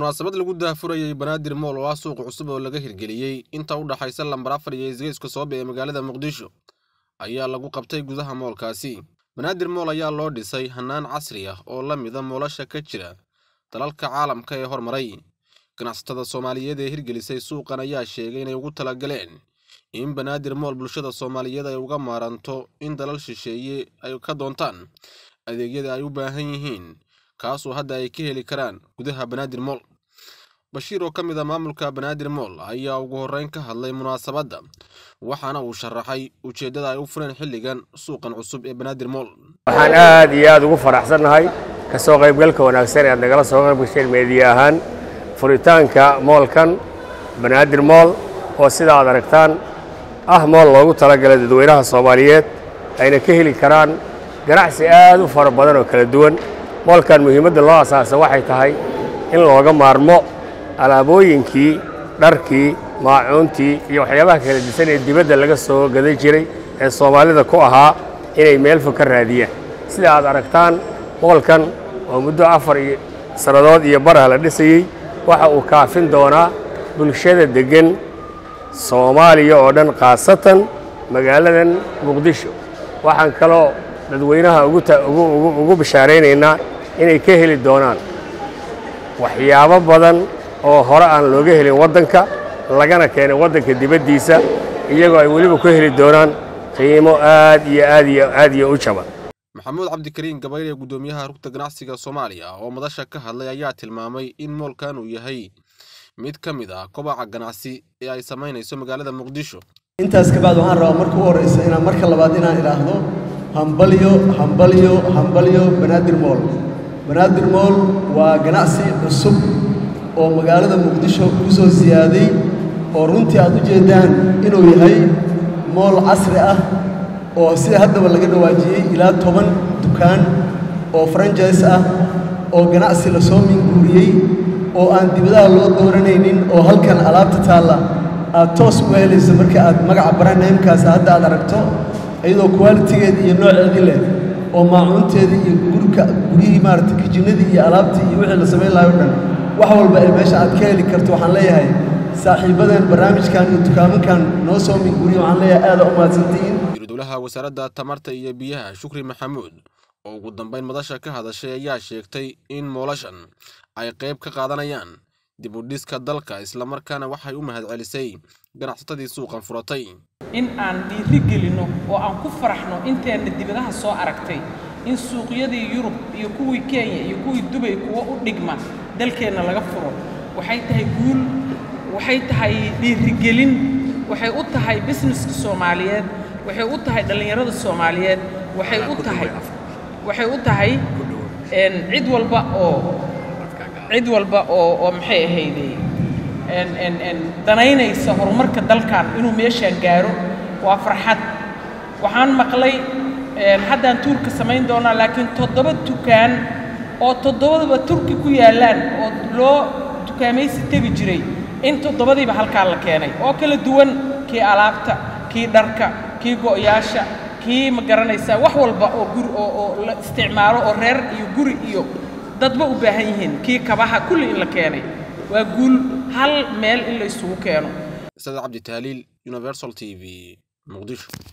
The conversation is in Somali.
munaasabad lagu daafurayay Banaadir Mall oo suuq cusub oo laga hirgeliyay inta u dhaxaysa lambar 4 iyo isgoyska Soobe ee magaalada Muqdisho ayaa lagu qabtay gudaha mallkaasi. Banaadir Mall ayaa loo dhisay hanaan casri ah oo la mid ah moolasha ka jira dalalka caalamka ee hormaray. ganacsatada Soomaaliyeed ee hirgelisay suuqan ayaa sheegay inay ugu talagaleen in Banaadir Mall bulshada Soomaaliyeed ay uga maaranto in dalal shisheeye ay ka doontaan adeegyada ay u baahan yihiin kaasoo hadda ay ka heli karaan gudaha Banaadir Mall. Bashiir oo ka mid ah maamulka Banaadir Mall ayaa ugu horeyn ka hadlay munaasabadda waxaana uu sharaxay ujeedada ay u fureen xilligan suuqan cusub ee Banaadir Mall. waxaan aad iyo aad ugu faraxsanahay ka soo qaybgalka wanaagsan ee nagala soo qaybgashay meediya ahaan furitaanka mallkan Banaadir Mall oo sida aad aragtaan mall loogu talagalay dadweynaha Soomaaliyeed ayna ka heli karaan ganacsi aad u fara badan oo kala duwan. mallkan muhiimadda loo asaasay waxay tahay in looga maarmo alaabooyinkii dharkii maacuuntii iyo waxyaabaha kala duwan ee dibadda laga soo gaday jiray ee Soomaalida ku ahaa inay meel fog ka raadiyaan. sida aad aragtaan mallkan oo muddo 4 sanadood iyo bar la dhisayay waxa uu kaafin doonaa bulshada degan Soomaaliya oo dhan qaasatan magaaladan Muqdisho. waxaan kaloo dadweynaha ugu bishaareynaa inay ka heli doonaan waxyaabo badan oo hore aan looga helin wadanka lagana keenay wadanka dibadiisa iyagoo ay waliba ku heli doonaan qiimo aad iyo u jaban. Maxamuud Cabdikariin Gabayre gudoomiyaha rugta ganacsiga Soomaaliya oo madasha ka hadlay ayaa tilmaamay in mallkan uu yahay mid ka mid ah kobaca ganacsi ee ay sameynayso magaalada Muqdisho. intaas ka baad waxaan rabaa markii ugu horeysay inaan marka labaad inaan ilaahdo hambalyo Banaadir Mall. Banaadir Mall waa ganacsi cusub oo magaalada Muqdisho ku soo ziyaaday oo runtii aad u jeedaan inuu yahay mall casri ah oo sida haddaba laga dhawaajiyay ilaa 10 dukaan oo franchise ah oo ganacsi la soo minguuriyay oo aan dibadaha loo dooranaynin oo halkan alaabta taala aad toos u helayso marka aad magaca brand name-kaas hadda aad aragto iyadoo quality-geeda iyo nooceeda leh oo maacuunteeda iyo gurigii maaragtay kijinadii iyo alaabtii iyo wixii la sameyn lahayo dhan wax walba ee meesha aad ka heli karto. waxaan leeyahay saaxiibadan barnaamijkan iyo dukaamankan noo soo minguuriyo waxaan leeyahay aad u mahadsantihiin. Dowladda wasaaradda tamarta iyo biyaha Shukri Maxamuud oo ugu dambeyn madasha ka hadashay ayaa sheegtay in moolashan ay qayb ka qaadanayaan dib u dhiska dalka isla markaana waxay u mahadcelisay ganacsatadii suuqan furatay in aan dhiirigelino oo aan ku faraxno inteena dibadaha soo aragtay in suuqyadii Yurub iyo kuwii Kenya iyo kuwii Dubai kuwa u dhigma dalkeena laga furo. waxay tahay guul, waxay tahay dhiirigelin, waxay u tahay businesska Soomaaliyeed, waxay u tahay dhalinyarada Soomaaliyeed, waxay u tahay cid walba oo maxay ahaydee danaynaysa horumarka dalkan inuu meeshaan gaaro. waa farxad. waxaan maqlay haddaan tuurka samayn doonaa laakiin 7 dukaan oo 7 Turki ku yaalaan oo loo dukaamaysi tagi jiray in 7diiba halkaa la keenay oo kala duwan, kii alaabta, kii dharka, kii go'yaasha, kii ma garanaysaa wax walba oo guri oo la isticmaalo oo reer iyo guri iyo dadba u baahan yihiin, kii kabaha kulli in la keenay. waa guul hal meel in la isugu keeno. Saad Cabdi Taaliil, Universal TV, Muqdisho.